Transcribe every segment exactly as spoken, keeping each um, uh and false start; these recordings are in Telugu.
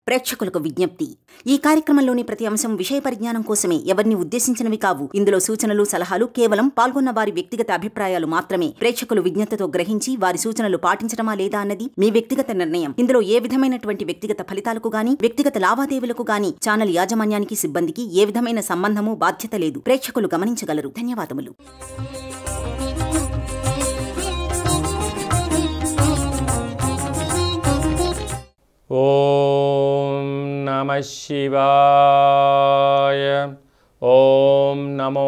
ప్రేక్షకులకు విజ్ఞప్తి. ఈ కార్యక్రమంలోని ప్రతి అంశం విషయ పరిజ్ఞానం కోసమే, ఎవరిని ఉద్దేశించినవి కావు. ఇందులో సూచనలు సలహాలు కేవలం పాల్గొన్న వారి వ్యక్తిగత అభిప్రాయాలు మాత్రమే. ప్రేక్షకులు విజ్ఞతతో గ్రహించి వారి సూచనలు పాటించడమా లేదా అన్నది మీ వ్యక్తిగత నిర్ణయం. ఇందులో ఏ విధమైనటువంటి వ్యక్తిగత ఫలితాలకు గాని, వ్యక్తిగత లావాదేవీలకు గాని ఛానల్ యాజమాన్యానికి, సిబ్బందికి ఏ విధమైన సంబంధము, బాధ్యత లేదు. ప్రేక్షకులు గమనించగలరు. ధన్యవాదములు. ఓం నమః శివాయ. ఓం నమో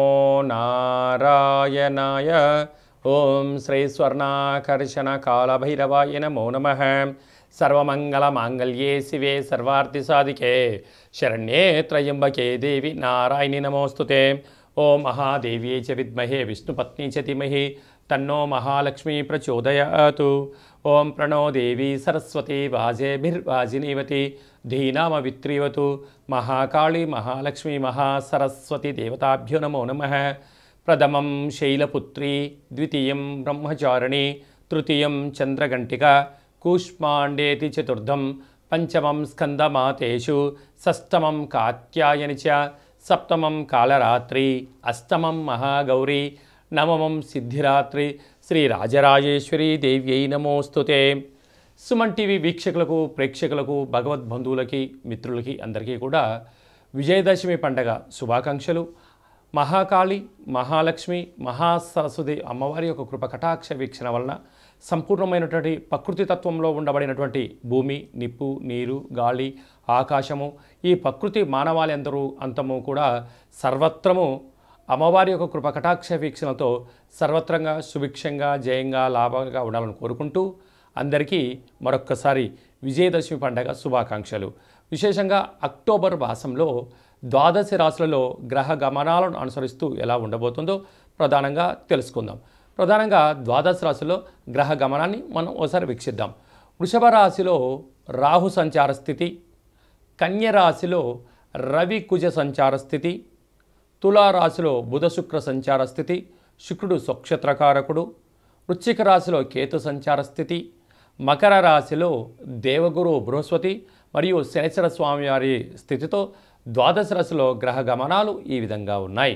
నారాయణాయ. ఓం శ్రీ స్వర్ణాకర్షణ కాళభైరవాయ నమో నమః. సర్వమంగళమాంగళ్యే శివే సర్వార్థసాధికే శరణ్యే త్రయంబకే దేవి నారాయణి నమోస్తుతే. ఓం మహాదేవ్యై చ విద్మహే విష్ణుపత్ని చ ధీమహి తన్నో మహాలక్ష్మీ ప్రచోదయాతు. ఓం ప్రణో దేవి సరస్వతి వాజేభిర్వాజినీవతి ధీనామవిత్రీవతు. మహాకాళీ మహాలక్ష్మీ మహాసరస్వతి దేవతాభ్యో నమో నమః. ప్రథమం శైలపుత్రి, ద్వితీయం బ్రహ్మచారిణి, తృతీయం చంద్రఘంటిక, కూష్మాండేతి చతుర్థం, పంచమం స్కందమాతేషు, షష్టమం కాత్యాయని చ, సప్తమం కాళరాత్రి, అష్టమం మహాగౌరీ, నవమం సిద్ధిరాత్రి. శ్రీ రాజరాజేశ్వరి దేవ్యై నమోస్తుతే. సుమన్ టీవీ వీక్షకులకు, ప్రేక్షకులకు, భగవద్బంధువులకి, మిత్రులకి అందరికీ కూడా విజయదశమి పండగ శుభాకాంక్షలు. మహాకాళి, మహాలక్ష్మి, మహాసరస్వతి అమ్మవారి యొక్క కృప కటాక్ష వీక్షణ వలన సంపూర్ణమైనటువంటి ప్రకృతి తత్వంలో ఉండబడినటువంటి భూమి, నిప్పు, నీరు, గాలి, ఆకాశము, ఈ ప్రకృతి మానవాళి అంతము కూడా సర్వత్రము అమ్మవారి యొక్క కృప కటాక్ష వీక్షణతో సర్వత్రంగా సుభిక్షంగా, జయంగా, లాభంగా ఉండాలని కోరుకుంటూ అందరికీ మరొక్కసారి విజయదశమి పండగ శుభాకాంక్షలు. విశేషంగా అక్టోబర్ మాసంలో ద్వాదశ రాశులలో గ్రహ గమనాలను అనుసరిస్తూ ఎలా ఉండబోతుందో ప్రధానంగా తెలుసుకుందాం. ప్రధానంగా ద్వాదశ రాశిలో గ్రహ గమనాన్ని మనం ఒకసారి వీక్షిద్దాం. వృషభ రాశిలో రాహు సంచార స్థితి, కన్య రాశిలో రవి కుజ సంచార స్థితి, తులారాశిలో బుధ శుక్ర సంచార స్థితి, శుక్రుడు స్వక్షత్రకారకుడు, వృశ్చిక రాశిలో కేతు సంచార స్థితి, మకర రాశిలో దేవగురు బృహస్పతి మరియు శనేశ్వర స్వామి వారి స్థితితో ద్వాదశ రాశిలో గ్రహ గమనాలు ఈ విధంగా ఉన్నాయి.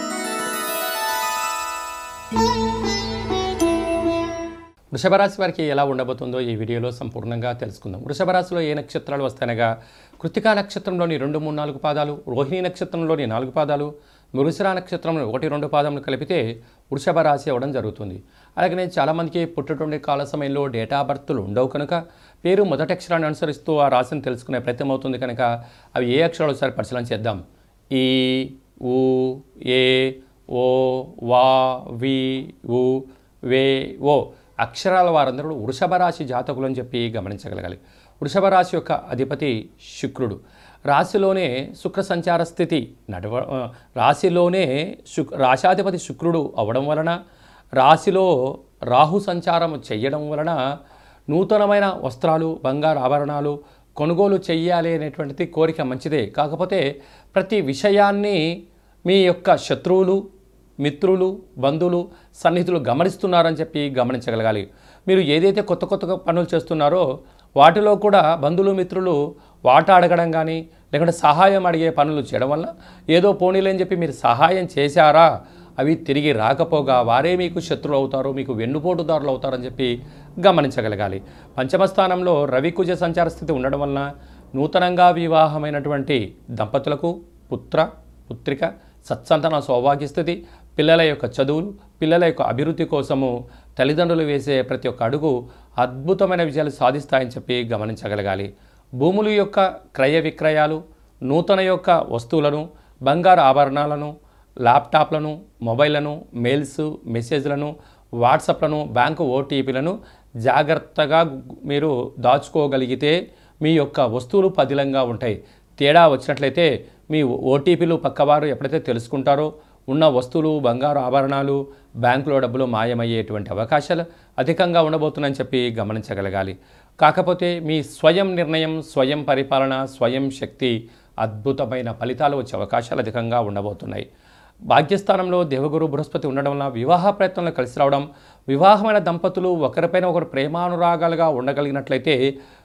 వృషభ రాశి వారికి ఎలా ఉండబోతుందో ఈ వీడియోలో సంపూర్ణంగా తెలుసుకుందాం. వృషభ రాశిలో ఏ నక్షత్రాలు వస్తాయనగా కృత్తికా నక్షత్రంలోని రెండు మూడు నాలుగు పాదాలు, రోహిణి నక్షత్రంలోని నాలుగు పాదాలు, మృగశిర నక్షత్రంలో ఒకటి రెండు పాదములు కలిపితే వృషభ రాశి అవ్వడం జరుగుతుంది. అలాగనే చాలామందికి పుట్టటువంటి కాల సమయంలో డేటా బర్త్లు ఉండవు కనుక పేరు మొదటి అక్షరాన్ని అనుసరిస్తూ ఆ రాశిని తెలుసుకునే ప్రయత్నం అవుతుంది కనుక అవి ఏ అక్షరాలు ఒకసారి పరిశీలన చేద్దాం. ఈ, ఊ, ఏ, ఓ, వా, వి, ఊ, వే, ఓ అక్షరాల వారందరూ వృషభ రాశి జాతకులు అని చెప్పి గమనించగలగాలి. వృషభ రాశి యొక్క అధిపతి శుక్రుడు. రాశిలోనే శుక్ర సంచార స్థితి నడవ రాశిలోనే శుక్ రాశాధిపతి శుక్రుడు అవ్వడం వలన, రాశిలో రాహు సంచారం చేయడం వలన నూతనమైన వస్త్రాలు, బంగారు ఆభరణాలు కొనుగోలు చెయ్యాలి అనేటువంటిది కోరిక మంచిదే. కాకపోతే ప్రతి విషయాన్ని మీ యొక్క శత్రువులు, మిత్రులు, బంధువులు, సన్నిహితులు గమనిస్తున్నారని చెప్పి గమనించగలగాలి. మీరు ఏదైతే కొత్త కొత్త పనులు చేస్తున్నారో వాటిలో కూడా బంధువులు, మిత్రులు వాటా అడగడం కానీ లేకుంటే సహాయం అడిగే పనులు చేయడం వల్ల ఏదో పోనీలేని చెప్పి మీరు సహాయం చేశారా, అవి తిరిగి రాకపోగా వారే మీకు శత్రువులు అవుతారు, మీకు వెన్నుపోటుదారులు అవుతారని చెప్పి గమనించగలగాలి. పంచమ స్థానంలో రవి కుజ సంచార స్థితి ఉండడం వలన నూతనంగా వివాహమైనటువంటి దంపతులకు పుత్ర, పుత్రిక, సత్సంతాన సౌభాగ్య స్థితి, పిల్లల యొక్క చదువులు, పిల్లల యొక్క అభివృద్ధి కోసము తల్లిదండ్రులు వేసే ప్రతి ఒక్క అడుగు అద్భుతమైన విజయాలు సాధిస్తాయని చెప్పి గమనించగలగాలి. భూముల యొక్క క్రయ విక్రయాలు, నూతన యొక్క వస్తువులను, బంగారు ఆభరణాలను, ల్యాప్టాప్లను, మొబైళ్లను, మెయిల్స్, మెసేజ్లను, వాట్సాప్లను, బ్యాంకు ఓటీపీలను జాగ్రత్తగా మీరు దాచుకోగలిగితే మీ యొక్క వస్తువులు పదిలంగా ఉంటాయి. తేడా వచ్చినట్లయితే మీ ఓటీపీలు పక్కవారు ఎప్పుడైతే తెలుసుకుంటారో ఉన్న వస్తువులు, బంగారు ఆభరణాలు, బ్యాంకులో డబ్బులు మాయమయ్యేటువంటి అవకాశాలు అధికంగా ఉండబోతున్నాయని చెప్పి గమనించగలగాలి. కాకపోతే మీ స్వయం నిర్ణయం, స్వయం పరిపాలన, స్వయం శక్తి అద్భుతమైన ఫలితాలు వచ్చే అవకాశాలు అధికంగా ఉండబోతున్నాయి. భాగ్యస్థానంలో దేవగురు బృహస్పతి ఉండడం వల్ల వివాహ ప్రయత్నంలో కలిసి రావడం, వివాహమైన దంపతులు ఒకరిపైన ఒకరు ప్రేమానురాగాలుగా ఉండగలిగినట్లయితే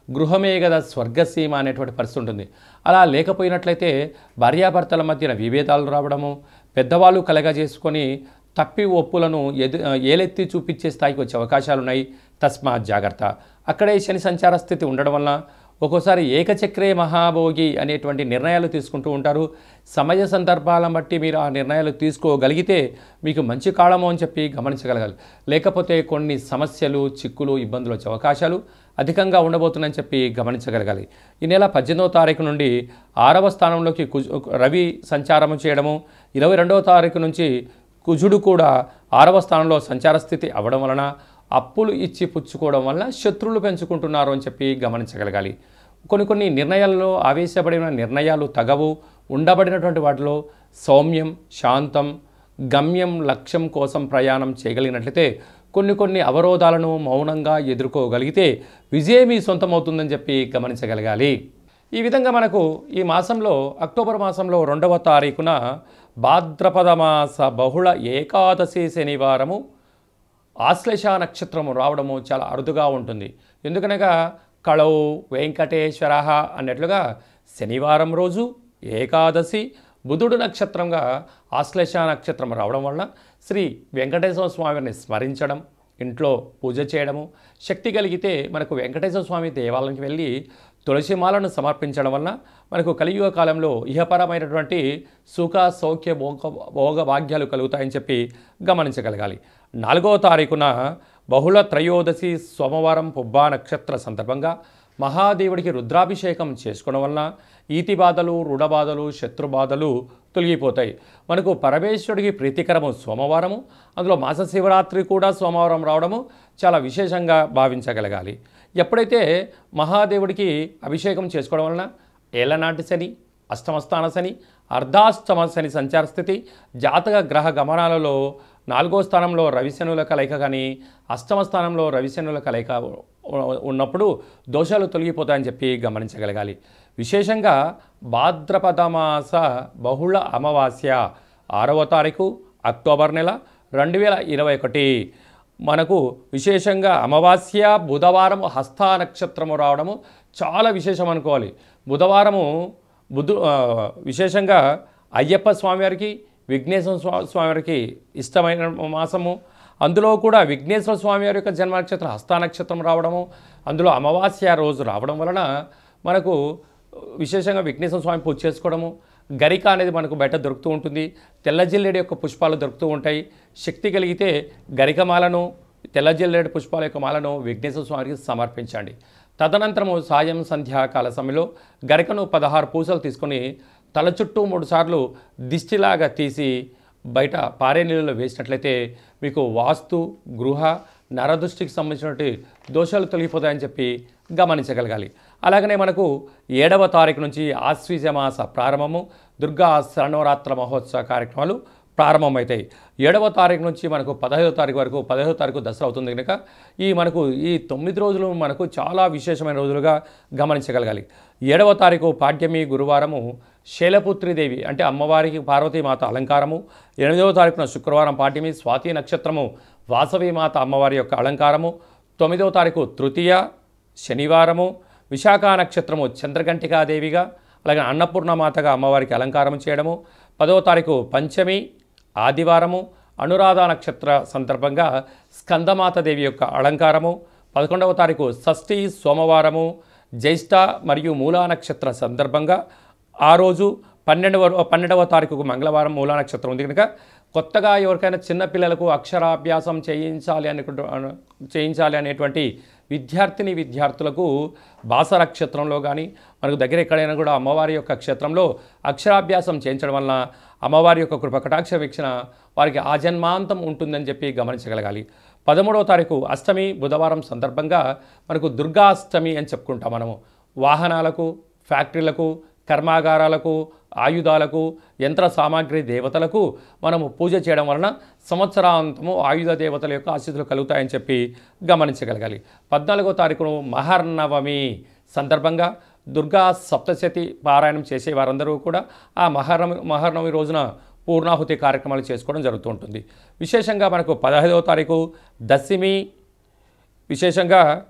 గృహమే కదా స్వర్గసీమ అనేటువంటి పరిస్థితి ఉంటుంది. అలా లేకపోయినట్లయితే భార్యాభర్తల మధ్యన విభేదాలు రావడము, పెద్దవాళ్ళు కలగజేసుకొని తప్పి ఒప్పులను ఎదు ఏలెత్తి చూపించే స్థాయికి వచ్చే అవకాశాలు ఉన్నాయి. తస్మాత్ జాగ్రత్త. అక్కడే శని సంచార స్థితి ఉండడం వల్ల ఒక్కోసారి ఏకచక్రే మహాభోగి అనేటువంటి నిర్ణయాలు తీసుకుంటూ ఉంటారు. సమయ సందర్భాలను బట్టి మీరు ఆ నిర్ణయాలు తీసుకోగలిగితే మీకు మంచి కాలము అని చెప్పి గమనించగలగాలి. లేకపోతే కొన్ని సమస్యలు, చిక్కులు, ఇబ్బందులు వచ్చే అవకాశాలు అధికంగా ఉండబోతున్నాయని చెప్పి గమనించగలగాలి. ఈ నెల పద్దెనిమిదవ తారీఖు నుండి ఆరవ స్థానంలోకి కుజు రవి సంచారం చేయడము, ఇరవై రెండవ తారీఖు నుంచి కుజుడు కూడా ఆరవ స్థానంలో సంచార స్థితి అవ్వడం వలన అప్పులు ఇచ్చి పుచ్చుకోవడం వల్ల శత్రువులు పెంచుకుంటున్నారు అని చెప్పి గమనించగలగాలి. కొన్ని కొన్ని నిర్ణయాల్లో ఆవేశపడిన నిర్ణయాలు తగవు. ఉండబడినటువంటి వాటిలో సౌమ్యం, శాంతం, గమ్యం, లక్ష్యం కోసం ప్రయాణం చేయగలిగినట్లయితే కొన్ని కొన్ని అవరోధాలను మౌనంగా ఎదుర్కోగలిగితే విజయం మీ సొంతమవుతుందని చెప్పి గమనించగలగాలి. ఈ విధంగా మనకు ఈ మాసంలో అక్టోబర్ మాసంలో రెండవ తారీఖున భాద్రపద మాస బహుళ ఏకాదశి శనివారము ఆశ్లేష నక్షత్రము రావడము చాలా అరుదుగా ఉంటుంది. ఎందుకనగా కళౌ వెంకటేశ్వర అన్నట్లుగా శనివారం రోజు ఏకాదశి బుధుడు నక్షత్రంగా ఆశ్లేష నక్షత్రం రావడం వల్ల శ్రీ వెంకటేశ్వర స్వామిని స్మరించడం, ఇంట్లో పూజ చేయడము, శక్తి కలిగితే మనకు వెంకటేశ్వర స్వామి దేవాలయానికి వెళ్ళి తులసిమాలను సమర్పించడం వల్ల మనకు కలియుగ కాలంలో ఇహపరమైనటువంటి సుఖ సౌఖ్య భోగ భోగ భాగ్యాలు కలుగుతాయని చెప్పి గమనించగలగాలి. నాలుగవ తారీఖున బహుళ త్రయోదశి సోమవారం పుబ్బా నక్షత్ర సందర్భంగా మహాదేవుడికి రుద్రాభిషేకం చేసుకోవడం వలన ఈతి బాధలు, రుణ బాధలు, శత్రు బాధలు తొలగిపోతాయి. మనకు పరమేశ్వరుడికి ప్రీతికరము సోమవారము, అందులో మాస శివరాత్రి కూడా సోమవారం రావడము చాలా విశేషంగా భావించగలగాలి. ఎప్పుడైతే మహాదేవుడికి అభిషేకం చేసుకోవడం వలన ఏలనాటి శని, అష్టమస్థాన శని, అర్ధాష్టమ శని సంచార స్థితి, జాతక గ్రహ గమనాలలో నాలుగో స్థానంలో రవిశనుల కలయిక కానీ అష్టమ స్థానంలో రవిశనుల కలయిక ఉన్నప్పుడు దోషాలు తొలగిపోతాయని చెప్పి గమనించగలగాలి. విశేషంగా భాద్రపద మాస బహుళ అమావాస్య ఆరవ తారీఖు అక్టోబర్ నెల రెండు వేల ఇరవై ఒకటి మనకు విశేషంగా అమావాస్య బుధవారం హస్త నక్షత్రము రావడము చాలా విశేషం అనుకోవాలి. బుధవారము బుధు విశేషంగా అయ్యప్ప స్వామివారికి, విఘ్నేశ్వర స్వామివారికి ఇష్టమైన మాసము. అందులో కూడా విఘ్నేశ్వర స్వామివారి యొక్క జన్మ నక్షత్రం హస్త నక్షత్రం రావడము, అందులో అమావాస్య రోజు రావడం వలన మనకు విశేషంగా విఘ్నేశ్వర స్వామి పూజ చేసుకోవడము, గరిక అనేది మనకు బయట దొరుకుతూ ఉంటుంది. తెల్ల జిల్లేడు యొక్క పుష్పాలు దొరుకుతూ ఉంటాయి. శక్తి కలిగితే గరికమాలను, తెల్ల జిల్లేడు పుష్పాల యొక్క మాలను విఘ్నేశ్వర స్వామికి సమర్పించండి. తదనంతరము సాయం సంధ్యాకాల సమయంలో గరికను పదహారు పూసలు తీసుకొని తల చుట్టూ మూడు సార్లు దిష్టిలాగా తీసి బయట పారే నీళ్ళలో వేసినట్లయితే మీకు వాస్తు, గృహ, నరదృష్టికి సంబంధించినటువంటి దోషాలు తొలగిపోతాయని చెప్పి గమనించగలగాలి. అలాగనే మనకు ఏడవ తారీఖు నుంచి ఆశ్వీజ మాస ప్రారంభము, దుర్గా శరణవరాత్ర మహోత్సవ కార్యక్రమాలు ప్రారంభమవుతాయి. ఏడవ తారీఖు నుంచి మనకు పదహైదో తారీఖు వరకు, పదహైదో తారీఖు దసరా అవుతుంది కనుక ఈ మనకు ఈ తొమ్మిది రోజులు మనకు చాలా విశేషమైన రోజులుగా గమనించగలగాలి. ఏడవ తారీఖు పాడ్యమి గురువారము శైలపుత్రిదేవి అంటే అమ్మవారికి పార్వతీమాత అలంకారము. ఎనిమిదవ తారీఖున శుక్రవారం పాడ్యమి స్వాతి నక్షత్రము వాసవీమాత అమ్మవారి యొక్క అలంకారము. తొమ్మిదవ తారీఖు తృతీయ శనివారము విశాఖ నక్షత్రము చంద్రఘంటికాదేవిగా, అలాగే అన్నపూర్ణమాతగా అమ్మవారికి అలంకారం చేయడము. పదవ తారీఖు పంచమి ఆదివారము అనురాధ నక్షత్ర సందర్భంగా స్కందమాతదేవి యొక్క అలంకారము. పదకొండవ తారీఖు షష్ఠి సోమవారము జ్యేష్ఠ మరియు మూలా నక్షత్ర సందర్భంగా ఆ రోజు పన్నెండవ పన్నెండవ తారీఖుకు మంగళవారం మూలా నక్షత్రం ఉంది కనుక కొత్తగా ఎవరికైనా చిన్నపిల్లలకు అక్షరాభ్యాసం చేయించాలి అనుకుంటూ చేయించాలి అనేటువంటి విద్యార్థిని విద్యార్థులకు భాష నక్షత్రంలో కానీ మనకు దగ్గర ఎక్కడైనా కూడా అమ్మవారి యొక్క క్షేత్రంలో అక్షరాభ్యాసం చేయించడం వలన అమ్మవారి యొక్క కృప కటాక్ష వీక్షణ వారికి ఆజన్మాంతం ఉంటుందని చెప్పి గమనించగలగాలి. పదమూడవ తారీఖు అష్టమి బుధవారం సందర్భంగా మనకు దుర్గాష్టమి అని చెప్పుకుంటాం. మనము వాహనాలకు, ఫ్యాక్టరీలకు, కర్మాగారాలకు, ఆయుధాలకు, యంత్ర సామాగ్రి దేవతలకు మనము పూజ చేయడం వలన సంవత్సరాంతము ఆయుధ దేవతల యొక్క ఆశీస్సులు కలుగుతాయని చెప్పి గమనించగలగాలి. పద్నాలుగో తారీఖును మహర్నవమి సందర్భంగా దుర్గా సప్తశతి పారాయణం చేసే వారందరూ కూడా ఆ మహర్నవమి మహర్నవమి రోజున పూర్ణాహుతి కార్యక్రమాలు చేసుకోవడం జరుగుతూ ఉంటుంది. విశేషంగా మనకు పదహైదవ తారీఖు దశమి విశేషంగా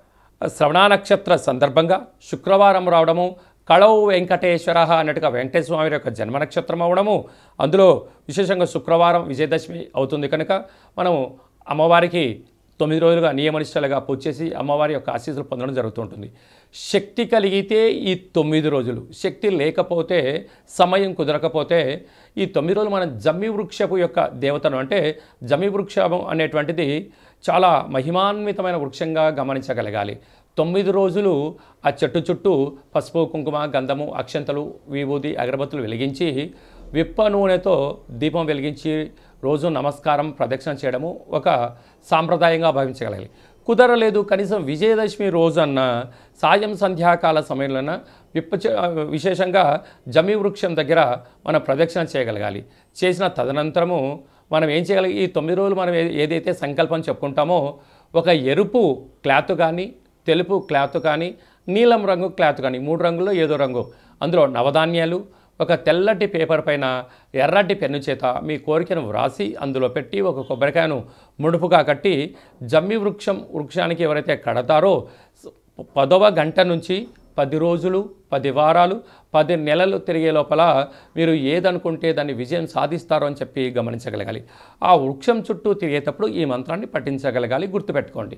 శ్రవణ నక్షత్ర సందర్భంగా శుక్రవారం రావడము, కళౌ వెంకటేశ్వర అన్నట్టుగా వెంకటేశ్వర స్వామి యొక్క జన్మ నక్షత్రం అవడము, అందులో విశేషంగా శుక్రవారం విజయదశమి అవుతుంది కనుక మనము అమ్మవారికి తొమ్మిది రోజులుగా నియమనిష్టలుగా పూజ చేసి అమ్మవారి యొక్క ఆశీస్సులు పొందడం జరుగుతుంటుంది. శక్తి కలిగితే ఈ తొమ్మిది రోజులు, శక్తి లేకపోతే సమయం కుదరకపోతే ఈ తొమ్మిది రోజులు మనం జమ్మి వృక్షపు యొక్క దేవతను, అంటే జమ్మి వృక్షం అనేటువంటిది చాలా మహిమాన్వితమైన వృక్షంగా గమనించగలగాలి. తొమ్మిది రోజులు ఆ చెట్టు చుట్టూ పసుపు, కుంకుమ, గంధము, అక్షంతలు, విభూది, అగరబత్తులు వెలిగించి విప్ప నూనెతో దీపం వెలిగించి రోజు నమస్కారం ప్రదక్షిణ చేయడము ఒక సాంప్రదాయంగా భావించగలగాలి. కుదరలేదు కనీసం విజయదశమి రోజన్న సాయం సంధ్యాకాల సమయంలోన విప్ప విశేషంగా జమ్మి వృక్షం దగ్గర మనం ప్రదక్షిణ చేయగలగాలి. చేసిన తదనంతరము మనం ఏం చేయగలిగి ఈ తొమ్మిది రోజులు మనం ఏదైతే సంకల్పం చెప్పుకుంటామో ఒక ఎరుపు క్లాత్ కానీ, తెలుపు క్లాత్ కానీ, నీలం రంగు క్లాత్ కానీ, మూడు రంగుల్లో ఏదో రంగు, అందులో నవధాన్యాలు, ఒక తెల్లటి పేపర్ పైన ఎర్రటి పెన్ను చేత మీ కోరికను వ్రాసి అందులో పెట్టి ఒక కొబ్బరికాయను ముడుపుగా కట్టి జమ్మి వృక్షం వృక్షానికి ఎవరైతే కడతారో పదవ గంట నుంచి పది రోజులు, పది వారాలు, పది నెలలు తిరిగే లోపల మీరు ఏదనుకుంటే దాన్ని విజయం సాధిస్తారో అని చెప్పి గమనించగలగాలి. ఆ వృక్షం చుట్టూ తిరిగేటప్పుడు ఈ మంత్రాన్ని పఠించగలగాలి. గుర్తుపెట్టుకోండి.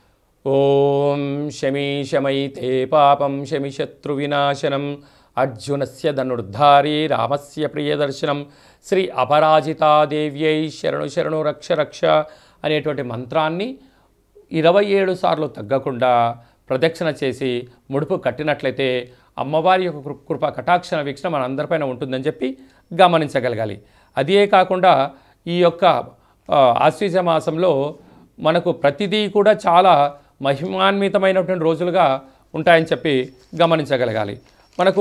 ఓం శమీ శమైతే పాపం శమి శత్రు వినాశనం అర్జునస్య ధనుర్ధారి రామస్య ప్రియదర్శనం శ్రీ అపరాజితాదేవ్యై శరణు శరణు రక్ష రక్ష అనేటువంటి మంత్రాన్ని ఇరవై ఏడు సార్లు తగ్గకుండా ప్రదక్షిణ చేసి ముడుపు కట్టినట్లయితే అమ్మవారి యొక్క కృప కటాక్షణ వీక్షణ మన అందరిపైన ఉంటుందని చెప్పి గమనించగలగాలి. అదే కాకుండా ఈ యొక్క ఆశ్వీజ మాసంలో మనకు ప్రతిదీ కూడా చాలా మహిమాన్వితమైనటువంటి రోజులుగా ఉంటాయని చెప్పి గమనించగలగాలి. మనకు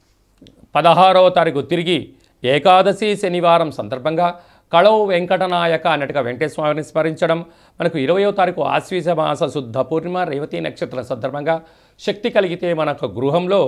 పదహారవ తారీఖు తిరిగి ఏకాదశి శనివారం సందర్భంగా కళౌ వెంకటనాయక అన్నట్టుగా వెంకటేశ్వర స్వామిని స్మరించడం, మనకు ఇరవయో తారీఖు ఆశ్వీజ మాస శుద్ధ పూర్ణిమ రేవతి నక్షత్ర సందర్భంగా శక్తి కలిగితే మనకు గృహంలో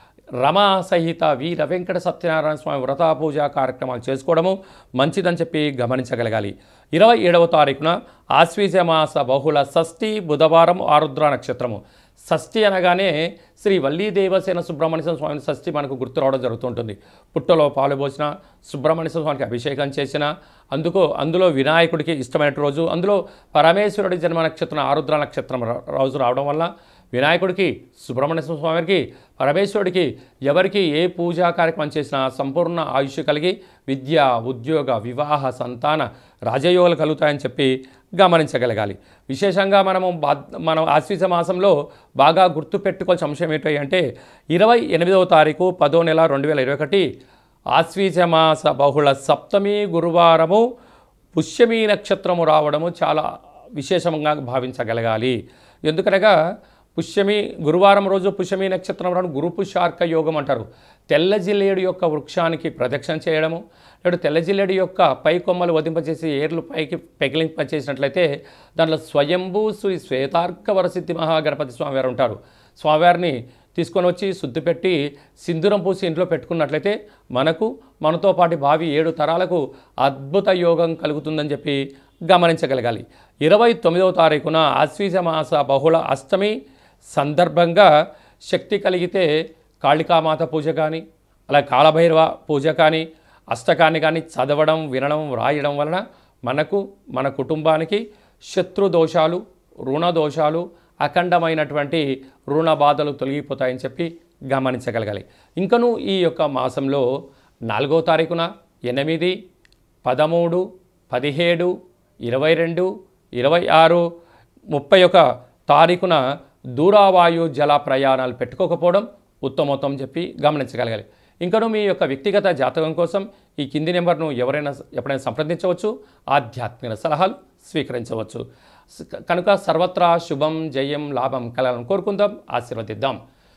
రమా సహిత వీర వెంకట సత్యనారాయణ స్వామి వ్రత పూజా కార్యక్రమాలు చేసుకోవడము మంచిదని చెప్పి గమనించగలగాలి. ఇరవై ఏడవ తారీఖున ఆశ్వీజ మాస బహుళ షష్ఠి బుధవారం ఆరుద్ర నక్షత్రము. షష్ఠి అనగానే శ్రీ వల్లీ దేవసేన సుబ్రహ్మణ్య స్వామి షష్ఠి మనకు గుర్తు రావడం జరుగుతుంటుంది. పుట్టలో పాలు పోసిన, సుబ్రహ్మణ్య స్వామికి అభిషేకం చేసిన, అందుకో అందులో వినాయకుడికి ఇష్టమైన రోజు, అందులో పరమేశ్వరుడి జన్మ నక్షత్రం ఆరుద్ర నక్షత్రం రోజు రావడం వల్ల వినాయకుడికి, సుబ్రహ్మణ్య స్వామికి, పరమేశ్వరుడికి ఎవరికి ఏ పూజా కార్యక్రమం చేసినా సంపూర్ణ ఆయుష్ కలిగి విద్య, ఉద్యోగ, వివాహ, సంతాన రాజయోగాలు కలుగుతాయని చెప్పి గమనించగలగాలి. విశేషంగా మనము మనం ఆశ్వీజ మాసంలో బాగా గుర్తుపెట్టుకోవాల్సిన అంశం ఏంటి అంటే ఇరవై ఎనిమిదవ తారీఖు పదో నెల రెండు వేల ఇరవై ఒకటి ఆశ్వీజ మాస బహుళ సప్తమి గురువారము పుష్యమి నక్షత్రము రావడము చాలా విశేషంగా భావించగలగాలి. ఎందుకనగా పుష్యమి గురువారం రోజు పుష్యమి నక్షత్రం రావడం గురు పుష్యార్క యోగం అంటారు. తెల్ల జిల్లేడు యొక్క వృక్షానికి ప్రదక్షిణ చేయడము, లేదా తెల్ల జిల్లేడు యొక్క పై కొమ్మలు వదింపచేసి ఏర్లు పైకి పెకిలింపచేసినట్లయితే దాంట్లో స్వయంభూ శ్రీ శ్వేతార్క వరసిద్ధి మహాగణపతి స్వామివారు ఉంటారు. స్వామివారిని తీసుకొని వచ్చి శుద్ధి పెట్టి సింధూరం పూసి ఇంట్లో పెట్టుకున్నట్లయితే మనకు మనతో పాటు భావి ఏడు తరాలకు అద్భుత యోగం కలుగుతుందని చెప్పి గమనించగలగాలి. ఇరవై తొమ్మిదవ తారీఖున ఆశ్వీజ మాస బహుళ అష్టమి సందర్భంగా శక్తి కలిగితే కాళికామాత పూజ కానీ, అలా కాలభైరవ పూజ కానీ, అష్టకాన్ని కానీ చదవడం, వినడం, వ్రాయడం వలన మనకు మన కుటుంబానికి శత్రు దోషాలు, రుణ దోషాలు, అఖండమైనటువంటి రుణ బాధలు తొలగిపోతాయని చెప్పి గమనించగలగాలి. ఇంకనూ ఈ యొక్క మాసంలో నాలుగో తారీఖున ఎనిమిది, పదమూడు, పదిహేడు, ఇరవై రెండు, ఇరవై ఆరు, ముప్పై ఒక తారీఖున దూరావాయు జల ప్రయాణాలు పెట్టుకోకపోవడం ఉత్తమోత్తం చెప్పి గమనించగలగాలి. ఇంకనూ మీ యొక్క వ్యక్తిగత జాతకం కోసం ఈ కింది నెంబర్ను ఎవరైనా ఎప్పుడైనా సంప్రదించవచ్చు, ఆధ్యాత్మిక సలహాలు స్వీకరించవచ్చు. కనుక సర్వత్రా శుభం, జయం, లాభం కలగాలని కోరుకుందాం, ఆశీర్వదిద్దాం.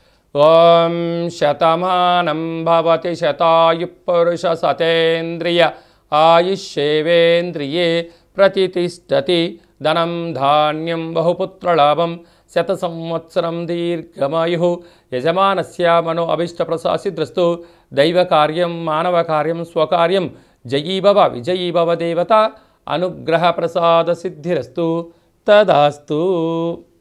ఓం శతమానం భవతి శతాయు పురుష సతేంద్రియ ఆయుష్యేవేంద్రియే ప్రతిష్టతి ధనం ధాన్యం బహుపుత్రలాభం శత సంవత్సరం దీర్ఘమాయు యజమానస్య మనో అభిష్టప్రసాసిద్రస్తు దైవ కార్యం మానవ కార్యం స్వకార్యం జయీభవ విజయీభవ దేవత అనుగ్రహ ప్రసాద సిద్ధిరస్తు తదాస్తు.